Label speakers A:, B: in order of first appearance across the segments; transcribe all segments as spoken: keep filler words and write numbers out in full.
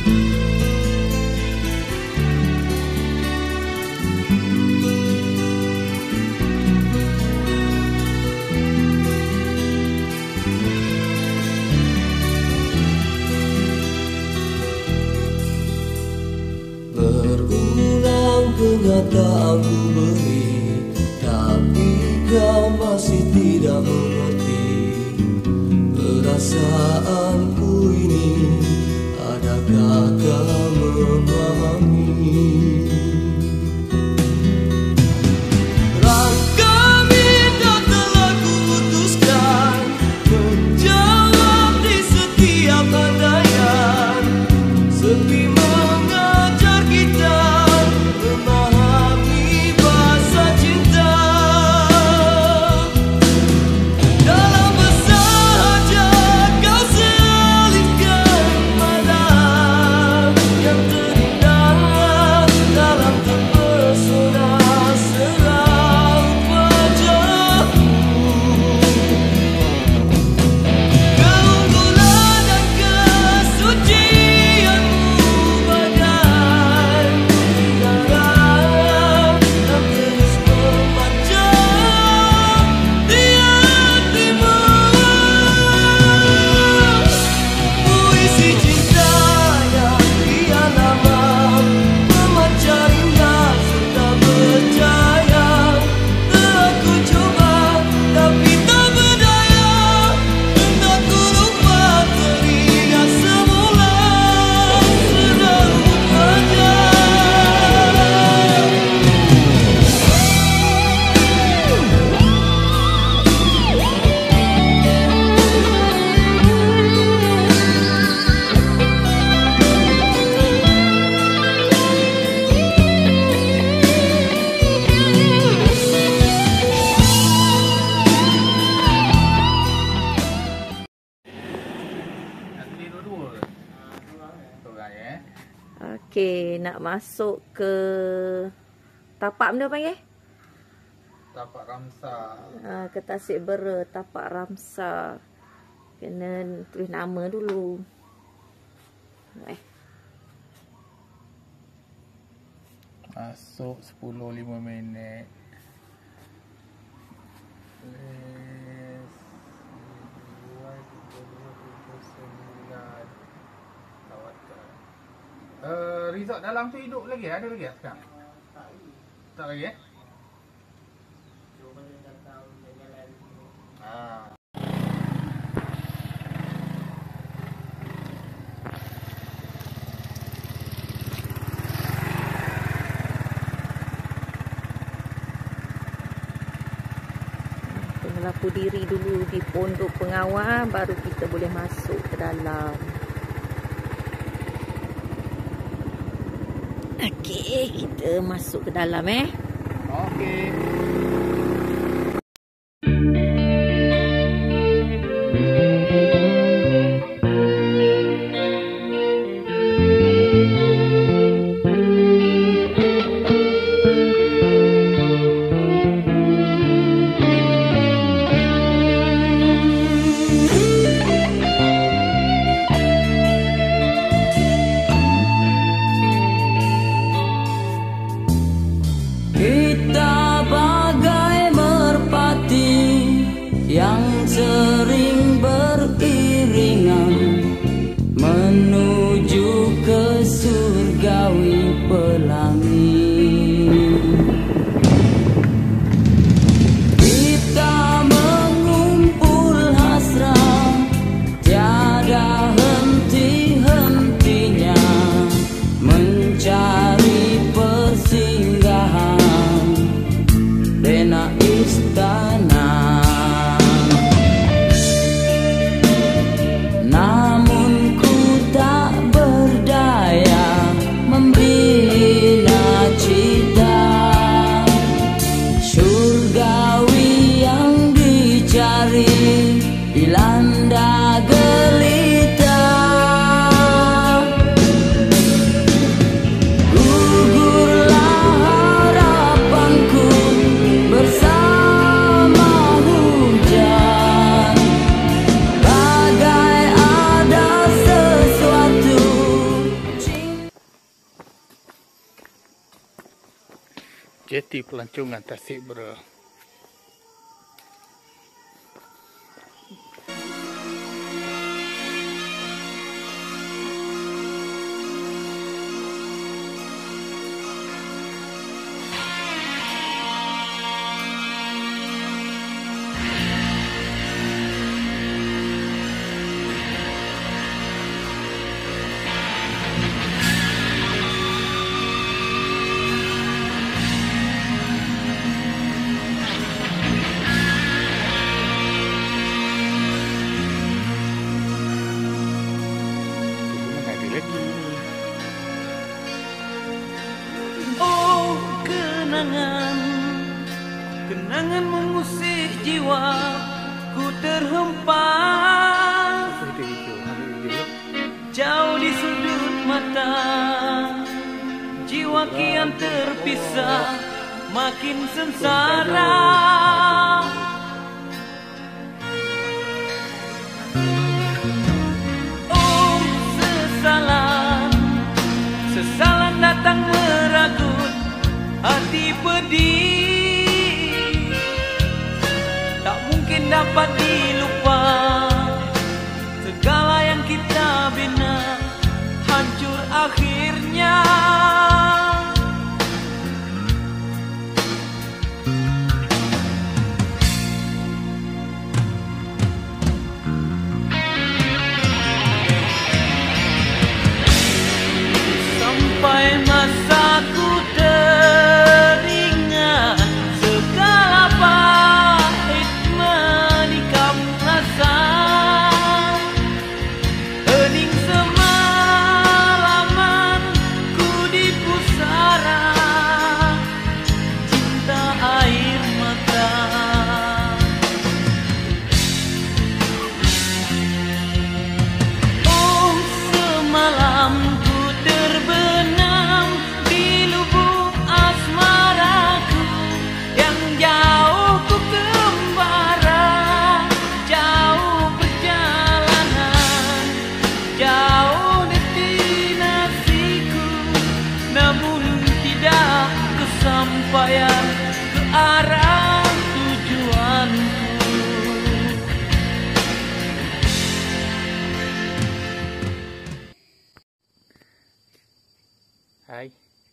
A: Kenyataan ku beri, tapi kau masih tidak mengerti perasaanku ini. Adakah kau memahami? Rangka minda telah ku putuskan menjawab di setiap andaian. Sepi mengajar kita memahami bahasa cinta. Dalam bersahaja kau selipkan malam yang terindah dalam terpesona seram wajahmu. Keunggulan dan kesucianmu bagai udara yang terus memanjang di hatimu. Puisi cinta yang kian lama memancar indah serta berjaya. Telah ku coba tapi tak berdaya. Hendak ku lupa teringat semula sedaun wajah.
B: Okey, nak masuk ke tapak benda panggil?
C: Tapak Ramsa.
B: Ha, ke Tasik Bera, tapak Ramsa. Kena tulis nama dulu. Eh,
C: Masuk sepuluh lima minit. Uh, resort dalam tu hidup lagi? Ada lagi sekarang? Tak lagi eh? Ah.
B: kena lapu diri dulu di pondok pengawal, baru kita boleh masuk ke dalam. Okey, kita masuk ke dalam eh.
C: Okey.
A: Kita bagai merpati yang sering beriringan menuju ke surgawi pelangi. Kita mengumpul hasrat tiada henti-hentinya mencari persinggahan Dena istana. Namun ku tak berdaya membina cita surgawi yang dicari dilanda gelita. Gugurlah harapanku bersama hujan, bagai ada sesuatu
C: Jeti Pelancongan Tasik Bera.
D: Oh, kenangan, kenangan mengusik jiwa, ku terhempas jauh di sudut mata. Jiwa kian terpisah, makin sengsara. Oh, sesalan, sesalan datang meragut hati pedih. Tak mungkin dapat dilupa, segala yang kita bina hancur akhirnya. Sampai masaku teringat segala pahit menikam rasa. Hening semalaman ku di pusara cinta air mata. Oh, semalam ku terbenam di lubuk asmaraku yang jauh ku kembara. Jauh perjalanan, jauh destinasiku, namun tidak kesampaian ke arah tujuanku.
C: Hai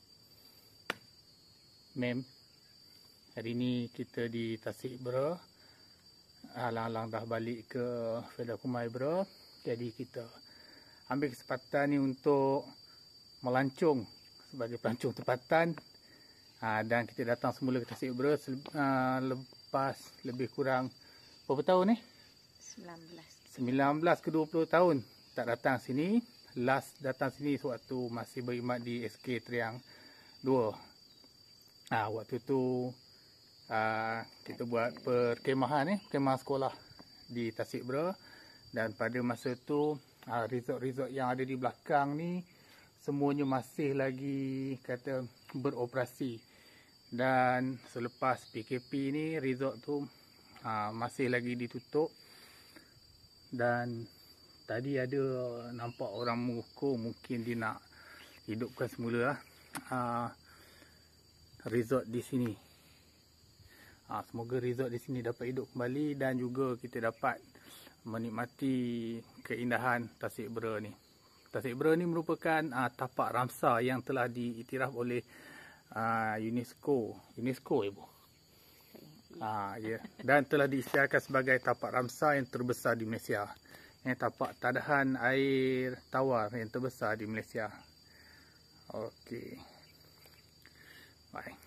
C: Mem, hari ni kita di Tasik Bera. Alang-alang dah balik ke Fedah Kumai Bera. Jadi kita ambil kesempatan ni untuk melancong sebagai pelancong tempatan. Ha, dan kita datang semula ke Tasik Bera uh, lepas lebih kurang berapa tahun ni?
B: sembilan belas.
C: sembilan belas ke dua puluh tahun tak datang sini. Last datang sini sewaktu masih berkhidmat di S K Triang dua. Ah, waktu tu uh, kita buat perkemahan ni, perkemahan sekolah di Tasik Bera. Dan pada masa tu uh, resort-resort yang ada di belakang ni semuanya masih lagi kata beroperasi. Dan selepas P K P ni resort tu uh, masih lagi ditutup. Dan tadi ada nampak orang mengukur mungkin dia nak hidupkan semula lah, uh, resort di sini. Uh, semoga resort di sini dapat hidup kembali dan juga kita dapat menikmati keindahan Tasik Bera ni. Tasik Bera ni merupakan uh, tapak Ramsar yang telah diiktiraf oleh uh, UNESCO. UNESCO ibu. Ah, ya. Dan telah diisytiharkan sebagai tapak Ramsar yang terbesar di Malaysia. Yang tapak tadahan air tawar yang terbesar di Malaysia. Okey. Bye.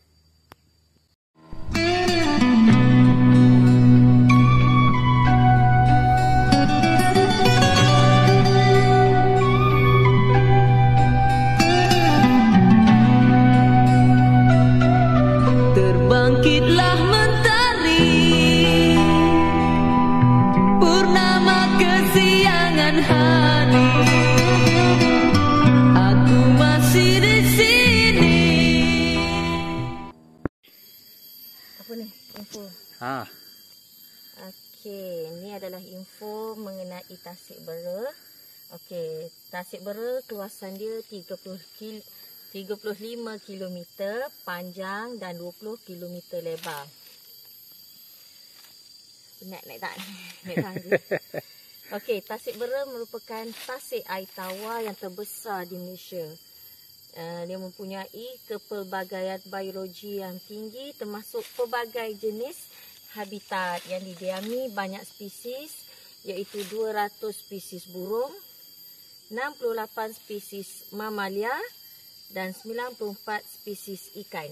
A: Terbangkitlah mentari, purnama kesiangan hari. Aku masih di sini.
B: Apa ni info?
C: Ha.
B: Okey, ni adalah info mengenai Tasik Bera. Okey, Tasik Bera keluasan dia tiga puluh tiga puluh lima kilometer panjang dan dua puluh kilometer lebar. Penat naik tak? Naik tangga. Okey, Tasik Bera merupakan tasik air tawar yang terbesar di Malaysia. Uh, dia mempunyai kepelbagaian biologi yang tinggi termasuk pelbagai jenis habitat yang didiami banyak spesies iaitu dua ratus spesies burung, enam puluh lapan spesies mamalia dan sembilan puluh empat spesies ikan.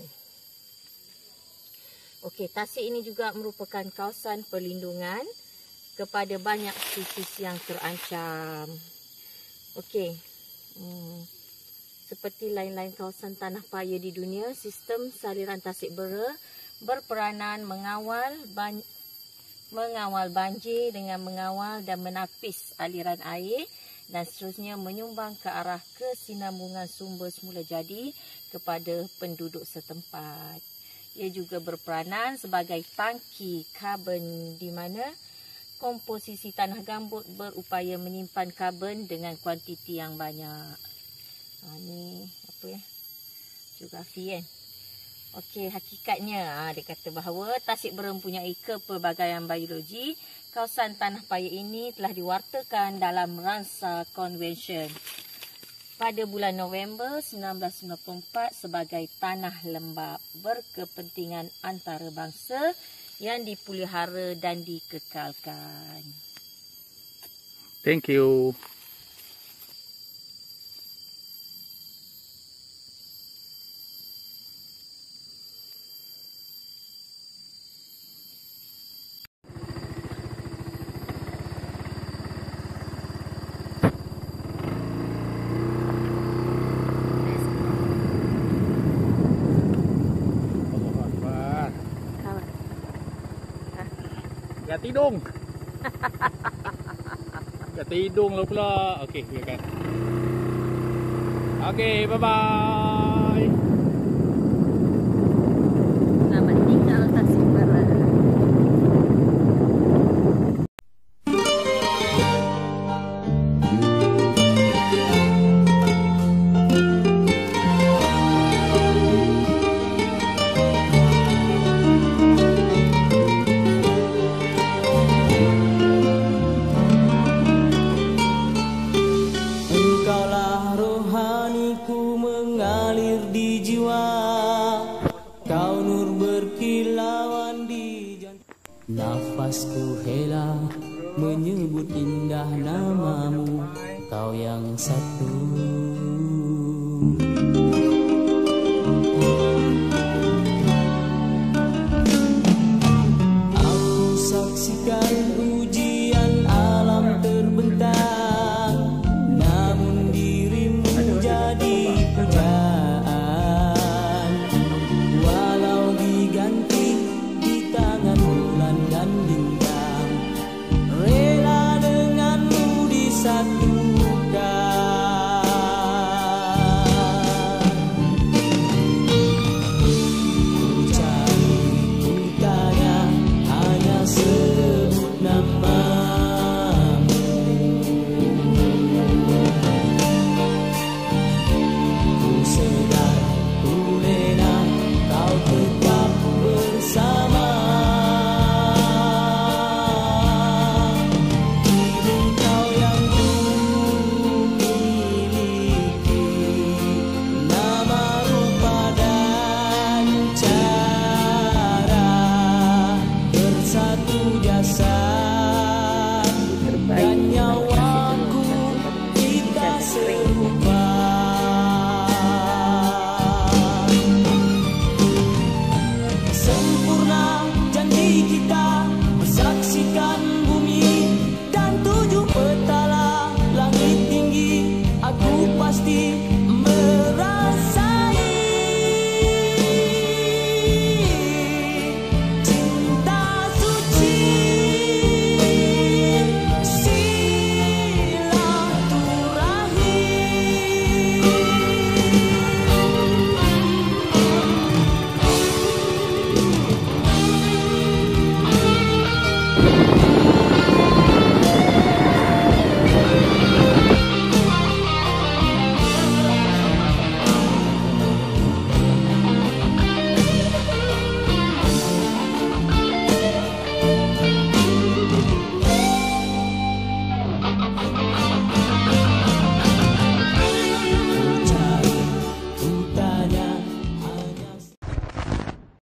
B: Okey, tasik ini juga merupakan kawasan perlindungan kepada banyak spesies yang terancam. Okey, hmm, seperti lain-lain kawasan tanah paya di dunia, sistem saliran Tasik Bera berperanan mengawal ban mengawal banjir dengan mengawal dan menapis aliran air dan seterusnya menyumbang ke arah kesinambungan sumber semula jadi kepada penduduk setempat. Ia juga berperanan sebagai tangki karbon di mana komposisi tanah gambut berupaya menyimpan karbon dengan kuantiti yang banyak. Ha, ni apa ya? Geografi kan? Okey, hakikatnya ha, dia kata bahawa Tasik Bera mempunyai kepelbagaian biologi. Kawasan tanah paya ini telah diwartakan dalam Ramsar Convention pada bulan November seribu sembilan ratus sembilan puluh empat sebagai tanah lembap berkepentingan antarabangsa yang dipelihara dan dikekalkan.
C: Thank you. Kat hidung. Kat hidung lah pula. Okey, biarkan. Okey, bye-bye.
B: Selamat tinggal Tasik Bera.
E: Nafasku hela menyebut indah namamu, kau yang satu. Aku saksikan ujian alam terbentang, namun dirimu jadi pujaan. Walau diganti di tangan bulan dan bintang, rela denganmu di satu